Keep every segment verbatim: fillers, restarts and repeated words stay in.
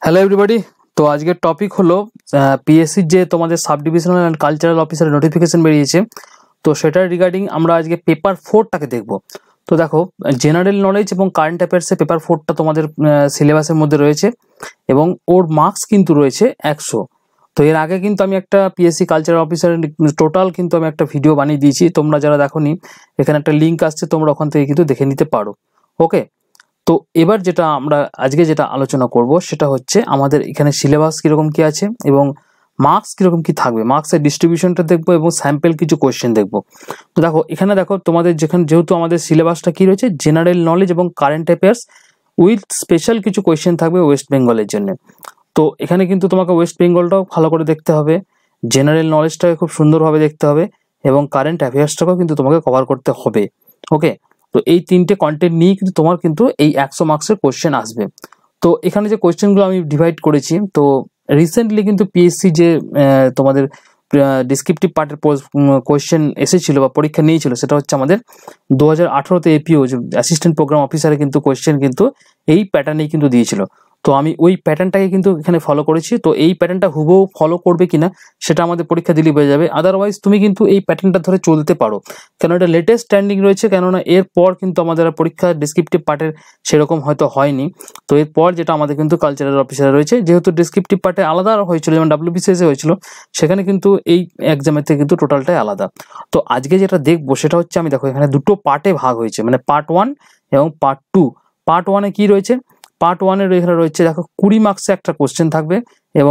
Hello everybody. তো আজকের topic হলো পিএসসি যে তোমাদের সাব ডিভিশনাল অ্যান্ড কালচারাল অফিসারের নোটিফিকেশন বেরিয়েছে, তো সেটার রিগার্ডিং আমরা আজকে পেপার ফোরটাকে দেখব। তো দেখো, জেনারেল নলেজ এবং কারেন্ট অ্যাফেয়ার্সে পেপার ফোরটা তোমাদের সিলেবাসের মধ্যে রয়েছে এবং ওর মার্কস কিন্তু রয়েছে একশো। তো এর আগে কিন্তু আমি একটা পিএসসি কালচারাল অফিসারের টোটাল কিন্তু আমি একটা ভিডিও বানিয়ে দিয়েছি, তোমরা যারা দেখোনি এখানে একটা লিঙ্ক আসছে, তোমরা ওখান থেকে কিন্তু দেখে নিতে পারো। ওকে, তো এবার যেটা আমরা আজকে যেটা আলোচনা করব সেটা হচ্ছে আমাদের এখানে সিলেবাস কীরকম কী আছে এবং মার্কস কীরকম কী থাকবে, মার্কসের ডিস্ট্রিবিউশনটা দেখবো এবং স্যাম্পল কিছু কোয়েশ্চেন দেখবো। তো দেখো এখানে দেখো তোমাদের যেখানে যেহেতু আমাদের সিলেবাসটা কী রয়েছে, জেনারেল নলেজ এবং কারেন্ট অ্যাফেয়ার্স উইথ স্পেশাল কিছু কোয়েশ্চেন থাকবে ওয়েস্ট বেঙ্গলের জন্য। তো এখানে কিন্তু তোমাকে ওয়েস্ট বেঙ্গলটাও ভালো করে দেখতে হবে, জেনারেল নলেজটাকে খুব সুন্দরভাবে দেখতে হবে এবং কারেন্ট অ্যাফেয়ার্সটাকেও কিন্তু তোমাকে কভার করতে হবে। ওকে, তো এই তিনটে কন্টেন্ট নিয়ে কিন্তু তোমার কিন্তু এই একশো মার্কসের কোয়েশ্চেন আসবে। তো এখানে যে কোয়েশ্চেনগুলো আমি ডিভাইড করেছি, তো রিসেন্টলি কিন্তু পিএসসি যে তোমাদের ডিসক্রিপটিভ পার্টের কোয়েশ্চেন এসেছিল বা পরীক্ষা নিয়েছিল, সেটা হচ্ছে আমাদের দু হাজার আঠেরোতে এপিও যে অ্যাসিস্ট্যান্ট প্রোগ্রাম অফিসারে কিন্তু কোয়েশ্চেন কিন্তু এই প্যাটার্নেই কিন্তু দিয়েছিল। তো আমি ওই প্যাটার্নটাকে কিন্তু এখানে ফলো করেছি। তো এই প্যাটার্নটা হুবহু ফলো করবে কিনা সেটা আমাদের পরীক্ষা দিলেই হয়ে যাবে, আদারওয়াইজ তুমি কিন্তু এই প্যাটার্নটা ধরে চলতে পারো, কেন এটা লেটেস্ট স্ট্যান্ডিং রয়েছে। কেননা এরপর কিন্তু আমাদের পরীক্ষা ডিসক্রিপটিভ পার্টের সেরকম হয়তো হয়নি। তো এরপর যেটা আমাদের কিন্তু কালচারাল অফিসার রয়েছে, যেহেতু ডিসক্রিপটিভ পার্টে আলাদা হয়েছিল, যেমন ডাব্লিউবিসিএস এ হয়েছিল, সেখানে কিন্তু এই এক্সামের থেকে কিন্তু টোটালটাই আলাদা। তো আজকে যেটা দেখবো সেটা হচ্ছে, আমি দেখো এখানে দুটো পার্টে ভাগ হয়েছে, মানে পার্ট ওয়ান এবং পার্ট টু। পার্ট ওয়ানে কি রয়েছে, পার্ট ওয়ানের এখানে রয়েছে দেখো কুড়ি মার্কসে একটা কোশ্চেন থাকবে এবং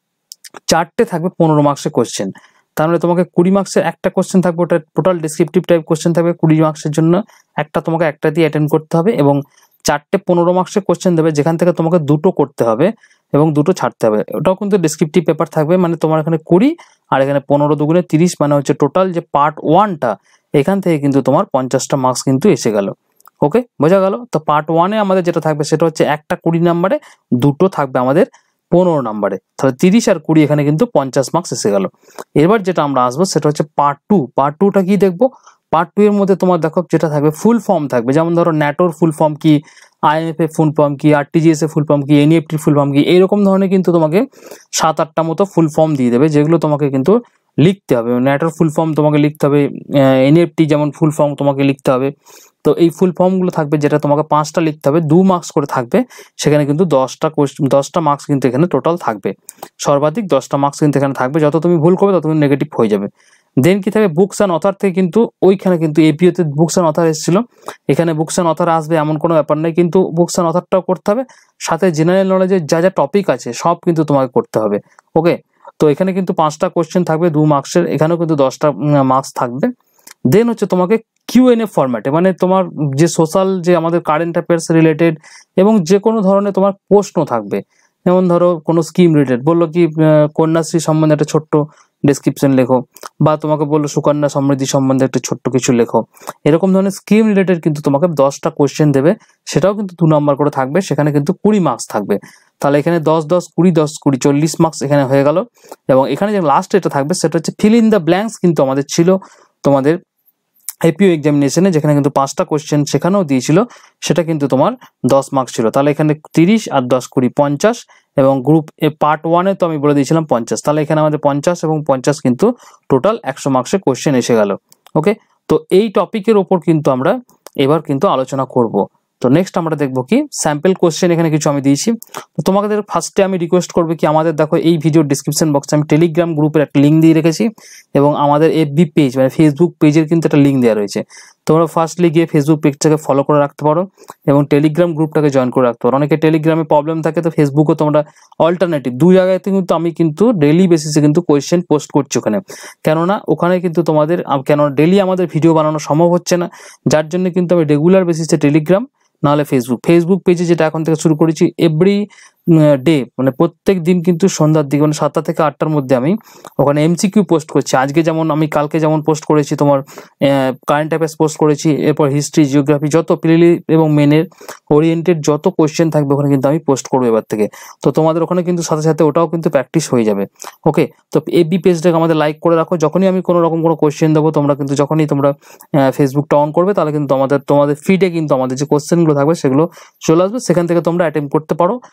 চারটে থাকবে পনেরো মার্কসের কোশ্চেন। তার মানে তোমাকে কুড়ি মার্কসের একটা কোশ্চেন থাকবে, ওটা টোটাল ডিসক্রিপটিভ টাইপ কোশ্চেন থাকবে কুড়ি মার্কসের জন্য, একটা তোমাকে একটা দিয়ে অ্যাটেন্ড করতে হবে এবং চারটে পনেরো মার্কসের কোশ্চেন দেবে, যেখান থেকে তোমাকে দুটো করতে হবে এবং দুটো ছাড়তে হবে। ওটাও কিন্তু ডিসক্রিপটিভ পেপার থাকবে, মানে তোমার এখানে কুড়ি আর এখানে পনেরো দুগুণে তিরিশ, মানে হচ্ছে টোটাল যে পার্ট ওয়ানটা এখান থেকে কিন্তু তোমার পঞ্চাশটা মার্কস কিন্তু এসে গেল। ওকে, বোঝা গেল? তো পার্ট ওয়ানে আমাদের যেটা থাকবে সেটা হচ্ছে একটা কুড়ি নাম্বারে, দুটো থাকবে আমাদের পনেরো নাম্বারে, তাহলে তিরিশ আর কুড়ি এখানে কিন্তু পঞ্চাশ মার্কস এসে গেল। এবার যেটা আমরা আসবো সেটা হচ্ছে পার্ট টু। পার্ট টুটা কি দেখবো, পার্ট টু এর মধ্যে তোমার দেখো যেটা থাকবে ফুল ফর্ম থাকবে, যেমন ধরো ন্যাটোর ফুল ফর্ম কি, আইএমএফ এর ফুল ফর্ম কি, আরটিজিএস এর ফুল ফর্ম কি, এনইএফটির ফুল ফর্ম কি, এইরকম ধরনের কিন্তু তোমাকে সাত আটটা মতো ফুল ফর্ম দিয়ে দেবে, যেগুলো তোমাকে কিন্তু লিখতে হবে। ন্যাটোর ফুল ফর্ম তোমাকে লিখতে হবে, এনইএফটি যেমন ফুল ফর্ম তোমাকে লিখতে হবে। তো এই ফুল ফর্মগুলো থাকবে, যেটা তোমাকে পাঁচটা লিখতে হবে, দু মার্কস করে থাকবে, সেখানে কিন্তু দশটা কোয়েশ্চেন দশটা মার্কস কিন্তু এখানে টোটাল থাকবে, সর্বাধিক দশটা মার্কস কিন্তু এখানে থাকবে। যত তুমি ভুল করবে তত তুমি নেগেটিভ হয়ে যাবে। দেন কি থাকবে, বুকস অ্যান্ড অথার থেকে কিন্তু ওইখানে কিন্তু এপিওতে বুকস অ্যান্ড অথার এসেছিল, এখানে বুকস অ্যান্ড অথার আসবে এমন কোনো ব্যাপার নেই, কিন্তু বুকস অ্যান্ড অথারটাও করতে হবে, সাথে জেনারেল নলেজের যা যা টপিক আছে সব কিন্তু তোমাকে করতে হবে। ওকে, তো এখানে কিন্তু পাঁচটা কোয়েশ্চেন থাকবে দু মার্কসের, এখানেও কিন্তু দশটা মার্কস থাকবে। দেন হচ্ছে তোমাকে কিউএনএ ফরম্যাটে, মানে তোমার যে সোশ্যাল যে আমাদের কারেন্ট অ্যাফেয়ার্স রিলেটেড এবং যে কোনো ধরনের তোমার প্রশ্ন থাকবে, যেমন ধরো কোনো স্কিম রিলেটেড বললো কি কন্যাশ্রী সম্বন্ধে একটা ছোট্ট ডেসক্রিপশন লেখো, বা তোমাকে বললো সুকন্যা সমৃদ্ধি সম্বন্ধে একটা ছোট্ট কিছু লেখো, এরকম ধরনের স্কিম রিলেটেড কিন্তু তোমাকে দশটা কোয়েশ্চেন দেবে, সেটাও কিন্তু দু নম্বর করে থাকবে, সেখানে কিন্তু কুড়ি মার্কস থাকবে। তাহলে এখানে দশ দশ কুড়ি দশ কুড়ি চল্লিশ মার্কস এখানে হয়ে গেল। এবং এখানে যে লাস্ট এটা থাকবে সেটা হচ্ছে ফিল ইন দ্য ব্ল্যাঙ্কস, কিন্তু আমাদের ছিল তোমাদের এপিও এক্সামিনেশনে, যেখানে কিন্তু পাঁচটা কোয়েশ্চেন সেখানেও দিয়েছিল, সেটা কিন্তু তোমার দশ মার্কস ছিল। তাহলে এখানে তিরিশ আর দশ কুড়ি পঞ্চাশ, এবং গ্রুপ এ পার্ট ওয়ানে তো আমি বলে দিয়েছিলাম পঞ্চাশ, তাহলে এখানে আমাদের পঞ্চাশ এবং পঞ্চাশ কিন্তু টোটাল একশো মার্কসের কোয়েশ্চেন এসে গেল। ওকে, তো এই টপিকের ওপর কিন্তু আমরা এবার কিন্তু আলোচনা করব। তো নেক্সট আমরা দেখবো কি স্যাম্পল কোশ্চেন, এখানে কিছু আমি দিয়েছি। তো তোমাদের ফার্স্টে আমি রিকোয়েস্ট করবো কি, আমাদের দেখো এই ভিডিওর ডিসক্রিপশন বক্সে আমি টেলিগ্রাম গ্রুপের একটা লিঙ্ক দিয়ে রেখেছি এবং আমাদের এফবি পেজ মানে ফেসবুক পেজের কিন্তু একটা লিঙ্ক দেওয়া রয়েছে। তোমরা ফার্স্টলি গিয়ে ফেসবুক পেজটাকে ফলো করে রাখতে পারো এবং টেলিগ্রাম গ্রুপটাকে জয়েন করে রাখতে পারো। অনেকে টেলিগ্রামে প্রবলেম থাকে, তো ফেসবুকও তোমরা অল্টারনেটিভ দু জায়গাতে কিন্তু আমি কিন্তু ডেইলি বেসিসে কিন্তু কোয়েশ্চেন পোস্ট করছি ওখানে, কেননা ওখানে কিন্তু তোমাদের কেন ডেইলি আমাদের ভিডিও বানানো সম্ভব হচ্ছে না, যার জন্য কিন্তু আমি রেগুলার বেসিসে টেলিগ্রাম নাহলে ফেসবুক ফেসবুক পেজে যেটা এখন থেকে শুরু করেছি এভরি ডে, মানে প্রত্যেক দিন কিন্তু সন্ধ্যার দিকে মানে সাতটা থেকে আটটার মধ্যে আমি ওখানে এমসিকিউ পোস্ট করছি। আজকে যেমন আমি কালকে যেমন পোস্ট করেছি তোমার কারেন্ট অ্যাফেয়ার্স পোস্ট করেছি, এরপর হিস্ট্রি জিওগ্রাফি যত প্রিলি এবং মেনের ওরিয়েন্টেড যত কোয়েশ্চেন থাকবে ওখানে কিন্তু আমি পোস্ট করবো এবার থেকে। তো তোমাদের ওখানে কিন্তু সাথে সাথে ওটাও কিন্তু প্র্যাকটিস হয়ে যাবে। ওকে, তো এফবি পেজটাকে আমাদের লাইক করে রাখো, যখনই আমি কোনো রকম কোনো কোয়েশ্চেন দেবো তোমরা কিন্তু যখনই তোমরা ফেসবুকটা অন করবে তাহলে কিন্তু আমাদের তোমাদের ফিডে কিন্তু আমাদের যে কোয়েশ্চেনগুলো থাকবে সেগুলো চলে আসবে, সেখান থেকে তোমরা অ্যাটেম্প করতে পারো। ওটা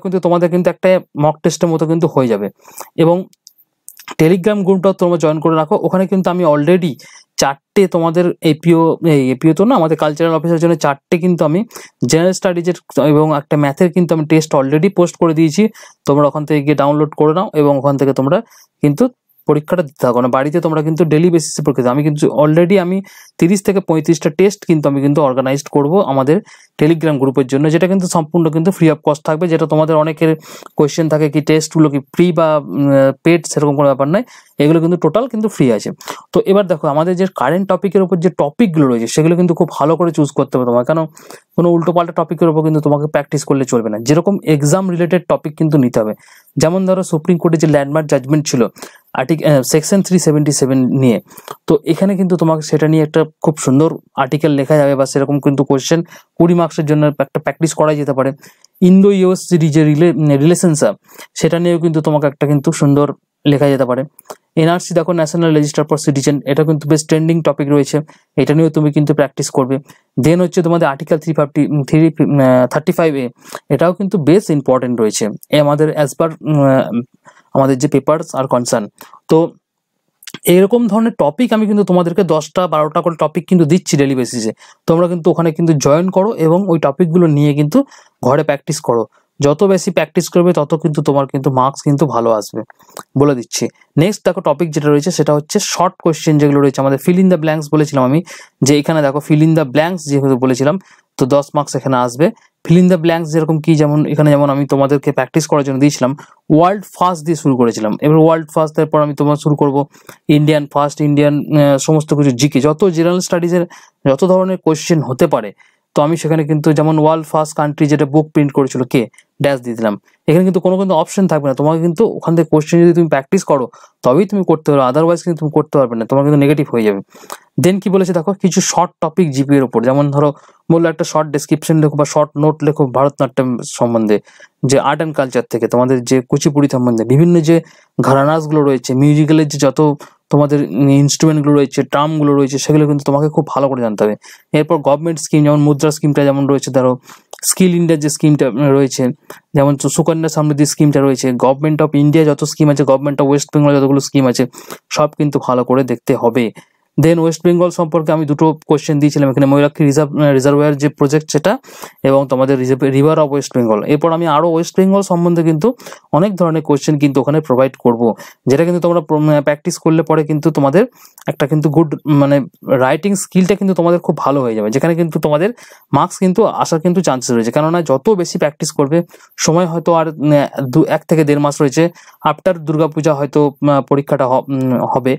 কিন্তু তোমাদের কিন্তু একটা মক টেস্টের মতো কিন্তু হয়ে যাবে। এবং টেলিগ্রাম গ্রুপটাও তোমরা জয়েন করে রাখো, ওখানে কিন্তু আমি অলরেডি চারটে তোমাদের এপিও এই এপিও তো না আমাদের কালচারাল অফিসের জন্য চারটে কিন্তু আমি জেনারেল স্টাডিজের এবং একটা ম্যাথের কিন্তু আমি টেস্ট অলরেডি পোস্ট করে দিয়েছি। তোমরা ওখান থেকে গিয়ে ডাউনলোড করে নাও এবং ওখান থেকে তোমরা কিন্তু পরীক্ষাটা দিতে থাকো না, বাড়িতে তোমরা কিন্তু ডেলি বেসিসে পরীক্ষা দাও। আমি কিন্তু অলরেডি আমি তিরিশ থেকে পঁয়ত্রিশটা টেস্ট কিন্তু আমি কিন্তু অর্গানাইজড করব আমাদের টেলিগ্রাম গ্রুপের জন্য, যেটা কিন্তু সম্পূর্ণ কিন্তু ফ্রি অফ কস্ট থাকবে। যেটা তোমাদের অনেকের কোয়েশ্চেন থাকে কি টেস্টগুলো কি ফ্রি বা পেড, সেরকম কোনো ব্যাপার নয়, এগুলো কিন্তু টোটাল কিন্তু ফ্রি আছে। তো এবার দেখো আমাদের যে কারেন্ট টপিকের উপর যে টপিকগুলো রয়েছে সেগুলো কিন্তু খুব ভালো করে চুজ করতে হবে তোমার, কারণ কোনো উল্টোপাল্টা টপিকের উপর কিন্তু তোমাকে প্র্যাকটিস করলে চলবে না। যেরকম এক্সাম রিলেটেড টপিক কিন্তু নিতে হবে। যেমন ধরো সুপ্রিম কোর্টের যে ল্যান্ডমার্ক জাজমেন্ট ছিল article section three seventy seven নিয়ে, তো এখানে কিন্তু তোমাকে সেটা নিয়ে একটা খুব সুন্দর আর্টিকেল লেখা যাবে বা সেরকম কিন্তু কোয়েশ্চেন কুড়ি মার্কসের জন্য একটা প্র্যাকটিস করা যেতে পারে। ইন্দো ইউএস যে রিলেশনশিপ সেটা নিয়েও কিন্তু তোমাকে একটা কিন্তু সুন্দর লেখা যেতে পারে। এনআরসি দেখো ন্যাশনাল রেজিস্টার ফর সিটিজেন, এটা কিন্তু বেশ ট্রেন্ডিং টপিক রয়েছে, এটা নিয়েও তুমি কিন্তু প্র্যাকটিস করবে। দেন হচ্ছে তোমাদের article three fifty three thirty five A, এটাও কিন্তু বেশ ইম্পর্টেন্ট রয়েছে আমাদের অ্যাজ পার আমাদের যে পেপারস আর কনসার্ন। তো এরকম ধরনের টপিক আমি কিন্তু তোমাদেরকে দশটা বারোটা করে টপিক কিন্তু দিচ্ছি ডেলি বেসিসে, তোমরা কিন্তু ওখানে কিন্তু জয়েন করো এবং ওই টপিকগুলো নিয়ে কিন্তু ঘরে প্র্যাকটিস করো। যত বেশি প্র্যাকটিস করবে তত কিন্তু তোমার কিন্তু মার্কস কিন্তু ভালো আসবে, বলে দিচ্ছি। নেক্সট দেখো টপিক যেটা রয়েছে সেটা হচ্ছে শর্ট কোয়েশ্চেন যেগুলো রয়েছে আমাদের ফিল ইন দ্য ব্ল্যাঙ্কস বলেছিলাম আমি, যে এখানে দেখো ফিল ইন দ্য ব্ল্যাঙ্কস যেহেতু বলেছিলাম তো দশ মার্কস এখানে আসবে। ফিল ইন দ্য ব্ল্যাঙ্কস যেরকম কি, যেমন এখানে যেমন আমি তোমাদেরকে প্র্যাকটিস করার জন্য দিয়েছিলাম ওয়ার্ল্ড ফার্স্ট দিয়ে শুরু করেছিলাম। এবার ওয়ার্ল্ড ফার্স্ট তারপর আমি তোমার শুরু করব ইন্ডিয়ান ফার্স্ট, ইন্ডিয়ান সমস্ত কিছু জিকে যত জেনারেল স্টাডিজের যত ধরনের কোয়েশ্চেন হতে পারে, তো আমি সেখানে কিন্তু যেমন ওয়ার্ল্ড ফার্স্ট কান্ট্রি যেটা বুক প্রিন্ট করেছিল কে ড্যাশ দিয়ে দিলাম। এখানে কিন্তু কোনো কিন্তু অপশন থাকবে না, তোমাকে কিন্তু ওখান থেকে কোয়েশ্চেন যদি তুমি প্র্যাকটিস করো তবেই তুমি করতে পারো, আদারওয়াইজ কিন্তু তুমি করতে পারবে না, তোমার কিন্তু নেগেটিভ হয়ে যাবে। দেন কি বলেছে দেখো কিছু শর্ট টপিক জিপি এর উপর, যেমন ধরো বললো একটা শর্ট ডেসক্রিপশন লেখো বা শর্ট নোট লেখো ভারতনাট্যম সম্বন্ধে, যে আর্ট অ্যান্ড কালচার থেকে তোমাদের যে কুচিপুড়ি সম্বন্ধে বিভিন্ন যে ঘরানাসগুলো রয়েছে, মিউজিক্যালের যে যত তোমাদের ইনস্ট্রুমেন্টগুলো রয়েছে, টার্মগুলো রয়েছে, সেগুলো কিন্তু তোমাকে খুব ভালো করে জানতে হবে। এরপর গভর্নমেন্ট স্কিম যেমন মুদ্রা স্কিমটা যেমন রয়েছে, ধরো স্কিল ইন্ডিয়ার যে স্কিমটা রয়েছে, যেমন সুকন্যা সমৃদ্ধি স্কিমটা রয়েছে, গভর্নমেন্ট অফ ইন্ডিয়া যত স্কিম আছে, গভর্নমেন্ট অফ ওয়েস্ট বেঙ্গল যতগুলো স্কিম আছে, সব কিন্তু ভালো করে দেখতে হবে। দেন ওয়েস্ট বেঙ্গল সম্পর্কে আমি দুটো কোয়েশ্চেন দিয়েছিলাম এখানে, ময়ূরাক্ষী রিজার্ভ রিজার্ভয়ার যে প্রজেক্ট সেটা এবং তোমাদের রিভার অফ ওয়েস্ট বেঙ্গল। এরপর আমি আরও ওয়েস্ট বেঙ্গল সম্বন্ধে কিন্তু অনেক ধরনের কোয়েশ্চেন কিন্তু ওখানে প্রোভাইড করব, যেটা কিন্তু তোমরা প্র্যাকটিস করলে পরে কিন্তু তোমাদের একটা কিন্তু গুড মানে রাইটিং স্কিলটা কিন্তু তোমাদের খুব ভালো হয়ে যাবে, যেখানে কিন্তু তোমাদের মার্কস কিন্তু আসার কিন্তু চান্সেস রয়েছে। কেননা যত বেশি প্র্যাকটিস করবে, সময় হয়তো আর দু এক থেকে দেড় মাস রয়েছে, আফটার দুর্গাপূজা হয়তো পরীক্ষাটা হবে,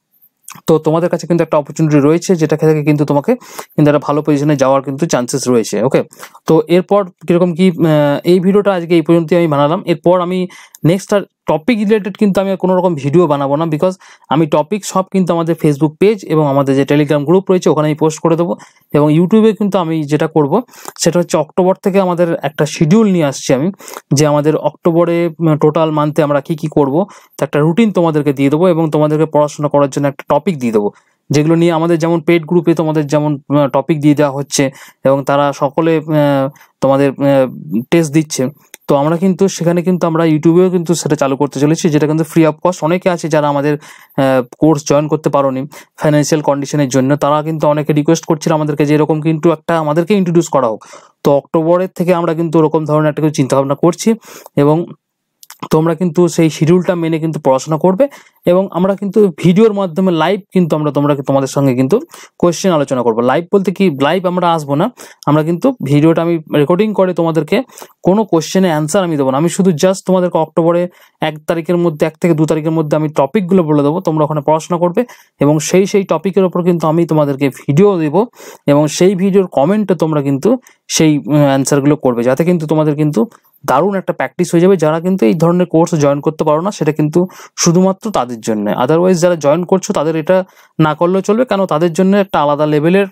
তো তোমাদের কাছে কিন্তু একটা অপরচুনিটি রয়েছে, যেটা থেকে কিন্তু তোমাকে কিন্তু একটা ভালো পজিশনে যাওয়ার কিন্তু চান্সেস রয়েছে। ওকে, তো এরপর কিরকম কি এই ভিডিওটা আজকে এই পর্যন্ত আমি বানালাম। এরপর আমি নেক্সট আর টপিক রিলেটেড কিন্তু আমি কোনো রকম ভিডিও বানাবো না, বিকজ আমি টপিক সব কিন্তু আমাদের ফেসবুক পেজ এবং আমাদের যে টেলিগ্রাম গ্রুপ রয়েছে ওখানে আমি পোস্ট করে দেবো। এবং ইউটিউবে কিন্তু আমি যেটা করব সেটা হচ্ছে অক্টোবর থেকে আমাদের একটা শিডিউল নিয়ে আসছি আমি, যে আমাদের অক্টোবরে টোটাল মান্থে আমরা কি কি করব তো একটা রুটিন তোমাদেরকে দিয়ে দেবো এবং তোমাদেরকে পড়াশোনা করার জন্য একটা টপিক দিয়ে দেবো, যেগুলো নিয়ে আমাদের যেমন পেড গ্রুপে তোমাদের যেমন টপিক দিয়ে দেওয়া হচ্ছে এবং তারা সকলে তোমাদের টেস্ট দিচ্ছে, তো আমরা কিন্তু সেখানে কিন্তু আমরা ইউটিউবেও কিন্তু সেটা চালু করতে চলেছি, যেটা কিন্তু ফ্রি অফ কস্ট। অনেকে আছে যারা আমাদের কোর্স জয়েন করতে পারোনি ফাইন্যান্সিয়াল কন্ডিশনের জন্য, তারা কিন্তু অনেকে রিকোয়েস্ট করছিল আমাদেরকে যে এরকম কিন্তু একটা আমাদেরকে ইন্ট্রোডিউস করা হোক। তো অক্টোবরের থেকে আমরা কিন্তু ওরকম ধরনের একটা চিন্তা ভাবনা করছি এবং তোমরা কিন্তু সেই শিডিউলটা মেনে কিন্তু পড়াশোনা করবে এবং আমরা কিন্তু ভিডিওর মাধ্যমে লাইভ কিন্তু আমরা তোমরা তোমাদের সঙ্গে কিন্তু কোয়েশ্চেন আলোচনা করবো। লাইভ বলতে কি, লাইভ আমরা আসবো না, আমরা কিন্তু ভিডিওটা আমি রেকর্ডিং করে তোমাদেরকে কোনো কোয়েশ্চেনে অ্যান্সার আমি দেবো না, আমি শুধু জাস্ট তোমাদেরকে অক্টোবরে এক তারিখের মধ্যে এক থেকে দু তারিখের মধ্যে আমি টপিকগুলো বলে দেবো, তোমরা ওখানে পড়াশোনা করবে এবং সেই সেই টপিকের ওপর কিন্তু আমি তোমাদেরকে ভিডিও দেবো এবং সেই ভিডিওর কমেন্টে তোমরা কিন্তু সেই অ্যান্সারগুলো করবে, যাতে কিন্তু তোমাদের কিন্তু দারুণ একটা প্র্যাকটিস হয়ে যাবে। যারা কিন্তু এই ধরনের কোর্স জয়েন করতে পারো না সেটা কিন্তু শুধুমাত্র তাদের জন্য, আদারওয়াইজ যারা জয়েন করছো তাদের এটা না করলেও চলবে, কেন তাদের জন্য একটা আলাদা লেভেলের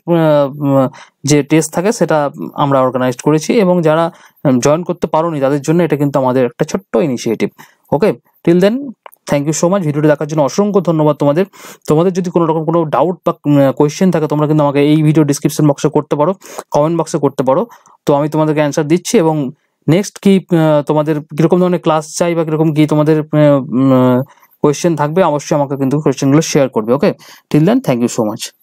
যে টেস্ট থাকে সেটা আমরা অর্গানাইজ করেছি এবং যারা জয়েন করতে পারোনি তাদের জন্য এটা কিন্তু আমাদের একটা ছোট্ট initiative. Okay, till then thank you so much, ভিডিওটি দেখার জন্য অসংখ্য ধন্যবাদ তোমাদের। তোমাদের যদি কোনো রকম কোনো ডাউট বা কোয়েশ্চেন থাকে তোমরা কিন্তু আমাকে এই ভিডিও ডিসক্রিপশন বক্সে করতে পারো, কমেন্ট বক্সে করতে পারো, তো আমি তোমাদেরকে অ্যান্সার দিচ্ছি এবং নেক্সট কি তোমাদের কিরকম ধরনের ক্লাস চাই বা কিরকম কি তোমাদের কোয়েশ্চেন থাকবে, অবশ্যই আমাকে কিন্তু কোয়েশ্চেনগুলো শেয়ার করবে। Okay, till then thank you so much.